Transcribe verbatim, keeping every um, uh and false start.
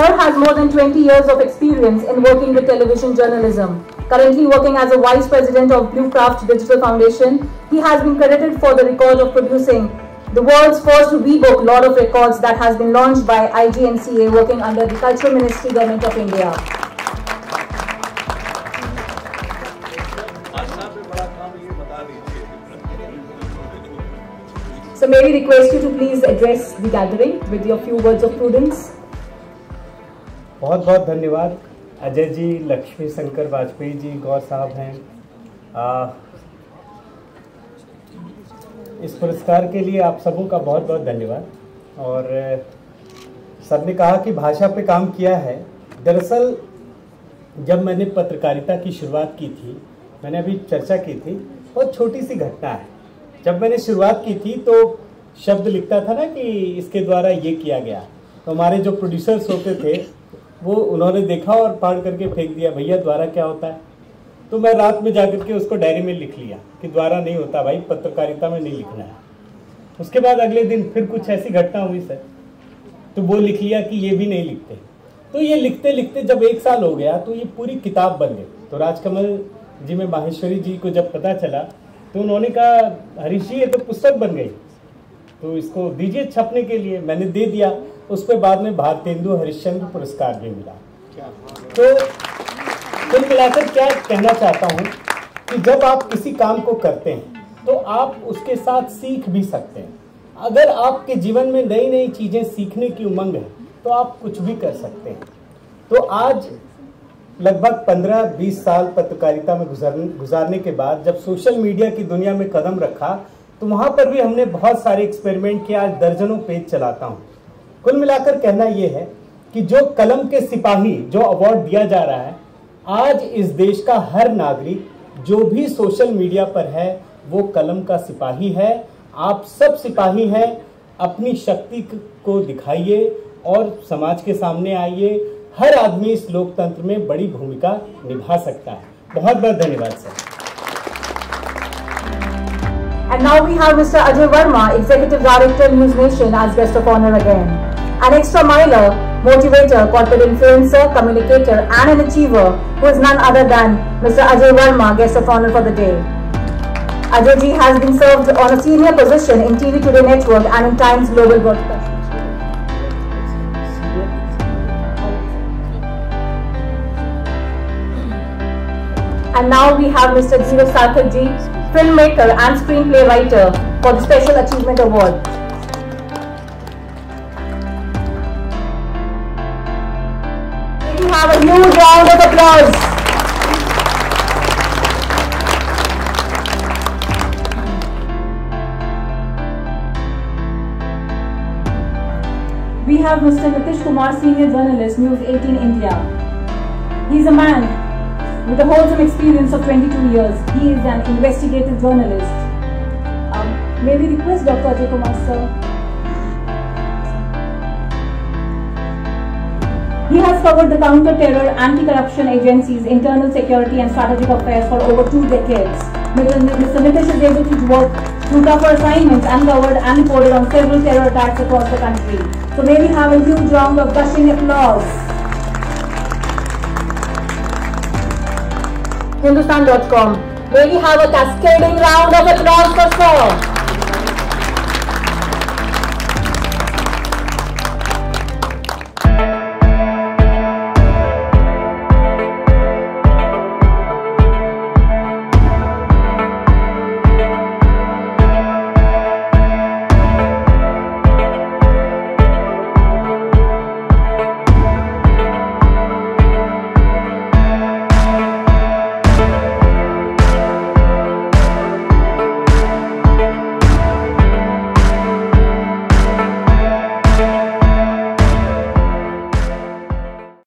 Sir has more than twenty years of experience in working with television journalism. Currently working as a Vice President of Bluecraft Digital Foundation, he has been credited for the record of producing the world's first V-Book Lord of Records that has been launched by I G N C A working under the Culture Ministry, Government of India. So may we request you to please address the gathering with your few words of prudence. बहुत बहुत धन्यवाद अजय जी, लक्ष्मी शंकर वाजपेयी जी, गौर साहब हैं। आ, इस पुरस्कार के लिए आप सबों का बहुत बहुत धन्यवाद। और सबने कहा कि भाषा पे काम किया है। दरअसल जब मैंने पत्रकारिता की शुरुआत की थी, मैंने अभी चर्चा की थी, बहुत छोटी सी घटना है। जब मैंने शुरुआत की थी तो शब्द लिखता था ना कि इसके द्वारा ये किया गया, तो हमारे जो प्रोड्यूसर्स होते थे वो उन्होंने देखा और पाड़ करके फेंक दिया, भैया द्वारा क्या होता है। तो मैं रात में जाकर के उसको डायरी में लिख लिया कि द्वारा नहीं होता भाई, पत्रकारिता में नहीं लिखना है। उसके बाद अगले दिन फिर कुछ ऐसी घटना हुई सर, तो वो लिख लिया कि ये भी नहीं लिखते। तो ये लिखते लिखते जब एक साल हो गया तो ये पूरी किताब बन गई। तो राजकमल जी में माहेश्वरी जी को जब पता चला तो उन्होंने कहा हरीश जी ये तो पुस्तक बन गई, तो इसको दीजिए छपने के लिए। मैंने दे दिया। उस पर बाद में भारतेंदु हरिश्चंद्र पुरस्कार भी मिला। तो कुल मिलाकर क्या कहना चाहता हूँ कि जब आप किसी काम को करते हैं तो आप उसके साथ सीख भी सकते हैं। अगर आपके जीवन में नई नई चीजें सीखने की उमंग है तो आप कुछ भी कर सकते हैं। तो आज लगभग पंद्रह बीस साल पत्रकारिता में गुजारने के बाद जब सोशल मीडिया की दुनिया में कदम रखा तो वहां पर भी हमने बहुत सारे एक्सपेरिमेंट किए। आज दर्जनों पेज चलाता हूं। कुल मिलाकर कहना यह है कि जो कलम के सिपाही जो अवार्ड दिया जा रहा है, आज इस देश का हर नागरिक जो भी सोशल मीडिया पर है वो कलम का सिपाही है। आप सब सिपाही हैं। अपनी शक्ति को दिखाइए और समाज के सामने आइए। हर आदमी इस लोकतंत्र में बड़ी भूमिका निभा सकता है। बहुत बहुत धन्यवाद sir. And now we have Mister Ajay Verma, Executive Director, News Nation, as guest of honor again. An extra miler, motivator, corporate influencer, communicator, and an achiever who is none other than Mister Ajay Verma, guest of honor for the day. Ajay ji has been served on a senior position in T V Today Network and in Times Global Broadcasting. And now we have Mister Dhirav Sarthak ji, filmmaker and screenplay writer, for the Special Achievement Award. We have a huge round of applause. We have Mister Nitish Kumar, senior journalist, News eighteen India. He is a man with a wholesome experience of twenty-two years. He is an investigative journalist. Um, may we request Doctor Ajay Kumar sir. He has covered the counter-terror, anti-corruption agencies, internal security and strategic affairs for over two decades. Mister Nitish is able to work through tougher assignments, uncovered and reported on several terror attacks across the country. So may we have a huge round of gushing applause. Hindustan dot com. May we have a cascading round of applause for sir.